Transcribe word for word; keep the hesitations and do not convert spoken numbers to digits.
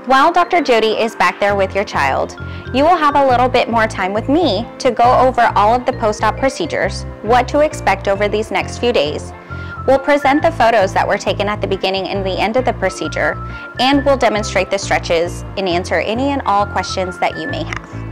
While Doctor Jody is back there with your child, you will have a little bit more time with me to go over all of the post-op procedures, what to expect over these next few days. We'll present the photos that were taken at the beginning and the end of the procedure, and we'll demonstrate the stretches and answer any and all questions that you may have.